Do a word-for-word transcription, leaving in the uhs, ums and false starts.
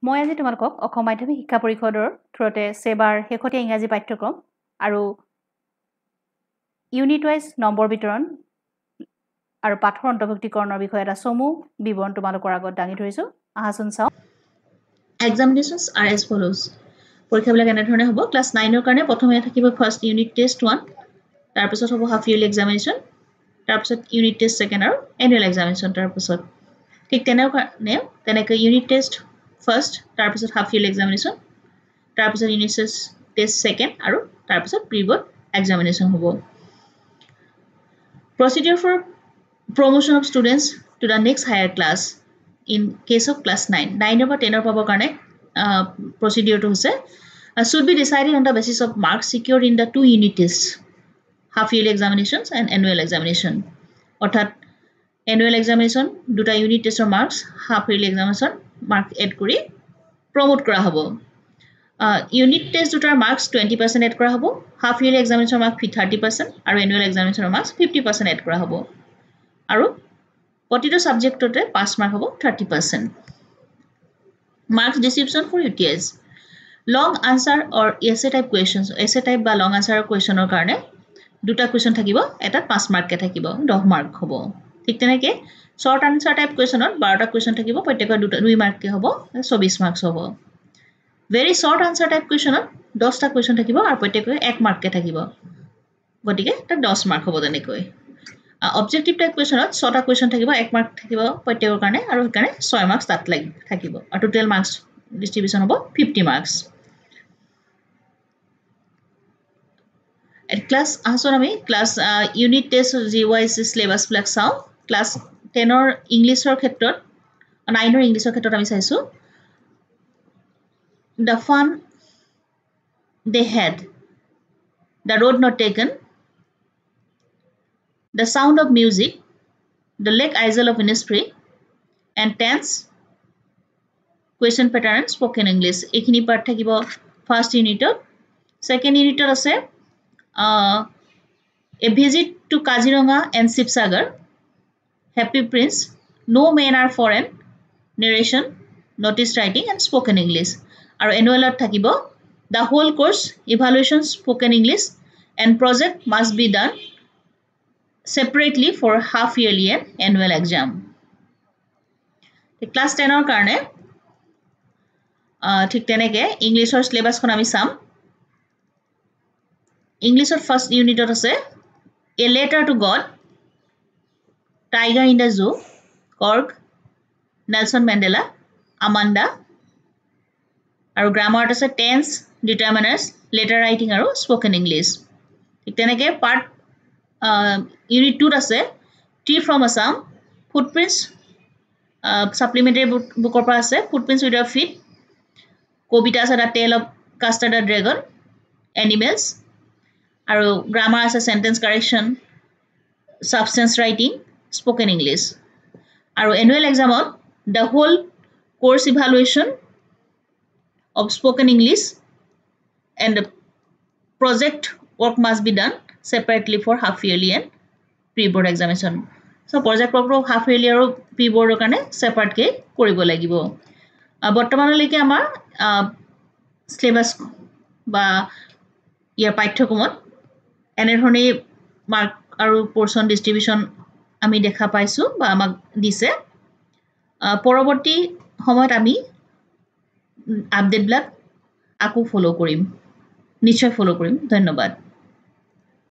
মই আজি তোমালোকক অসম মাধ্যমিক শিক্ষা পৰিষদৰ থ্ৰুতে সেবাৰ শেহতীয়া ইংৰাজী পাঠ্যক্ৰম আৰু ইউনিট ওয়াইজ নম্বৰ বিতৰণ আৰু পাঠৰ অন্তৰ্ভুক্তিকৰণৰ বিষয়ে এটা চমু বিৱৰণ তোমালোকৰ আগত দাঙি ধৰিছো। আহাচোন চাও। Examinations are as follows. পৰীক্ষাবিলাক এনে ধৰণে হ'ব। ক্লাছ nine ৰ কাৰণে প্ৰথমে থাকিব ফাৰ্ষ্ট ইউনিট টেষ্ট one, তাৰ পিছত হ'ব হাফ ইয়াৰলি এক্সামিনেশ্যন, তাৰ পিছত ইউনিট টেষ্ট সেকেন্ড আৰু এনুৱেল এক্সামিনেশ্যন তাৰ পিছত। ঠিক তেনেকৈ তেনেকৈ ইউনিট টেষ্ট ফাৰ্ষ্ট, তাৰ পিছত হাফ ইয়াৰলি এক্সামিনেশ্যন, তাৰ পিছত ইউনিট টেষ্ট সেকেন্ড আৰু তাৰ পিছত প্ৰি বোৰ্ড এক্সামিনেশ্যন হ'ব। Procedure for promotion of students to the next higher class in case of class nine. nine over ten or pabo karne uh, procedure to say uh, should be decided on the basis of marks secured in the two unit tests, half yearly examinations and annual examination. Orthat annual examination duta unit test or marks, half yearly examination mark add kori promote kora hobo. Uh, unit test dutar marks twenty percent add kora hobo, half yearly examination mark thirty percent aru annual examination marks fifty percent add kora hobo. Aru প্ৰতিটো সাবজেক্টতে পাঁচ mark হ'ব thirty percent. Marks distribution for U T S. Long answer or essay type questions, essay type বা long answer questionৰ কাৰণে দুটা question থাকিব, এটা পাঁচ mark কে থাকিব, দহ মার্ক হ'ব। ঠিক তেনেকৈ short answer type questionত বাৰটা question থাকিব, প্ৰত্যেকৰ দুটা দুই মার্ক কে হ'ব, চৌবিশ মার্কস হ'ব। Very short answer type questionত দহটা question থাকিব আৰু প্ৰত্যেকৰ এক মার্ক কে থাকিব, গতিকে এটা দহ মার্ক হ'ব তেনেকৈ। Objective type question at ছটা question থাকিব, এক মার্ক থাকিব প্ৰত্যেকৰ কাৰণে আৰু সেইকাৰণে ছয় মার্কস তাত লাগি থাকিব আৰু টোটাল মার্কস ডিস্ট্রিবিউশন হ'ব fifty মার্কস। at class আসন আমি ক্লাস ইউনিট টেস্ট জি ওয়াইজ সিলেবাস ব্লক চাও। ক্লাস ten ৰ ইংলিশৰ ক্ষেত্ৰত nine ৰ ইংলিশৰ ক্ষেত্ৰত আমি চাইছো the fun they had, the road not taken, the sound of music, the lake isle of Innisfree, and tense question pattern spoken English. Ekhini part thakibo first unit. Second unit ase uh, a visit to Kaziranga and Sibsagar, Happy Prince, no men are foreign, narration, notice writing and spoken English. Aru annual thakibo the whole course, evaluation, spoken English and project must be done separately for half yearly and annual exam. The class ten or karne uh, thik teneke English or syllabus kon ami sam. English or first unit or ase a letter to God, Tiger in the Zoo, Cork, Nelson Mandela, Amanda. Aru grammar ase tense, determiners, letter writing aru spoken English. Thik teneke part Uh, unit two ase Tea from Assam, footprints, uh, supplementary book, book or ase footprints with a feet, Kobita ase the tale of Custard the Dragon, animals, aru grammar ase sentence correction, substance writing, spoken English. Aru annual exam on the whole course evaluation of spoken English and the project work must be done separately for half yearly and pre-board examination. So project work half yearly আৰু pre-board কাৰণে separate কে কৰিব লাগিব। বৰ্তমানলৈকে আমাৰ syllabus বা ইয়াৰ পাঠ্যক্ৰমত এনে ধৰণে মাৰ্ক আৰু portion distribution আমি দেখা পাইছো বা আমাক দিছে। পৰৱৰ্তী সময়ত আমি আপডেট বিলাক আকৌ ফলো কৰিম, নিশ্চয় ফলো কৰিম। ধন্যবাদ।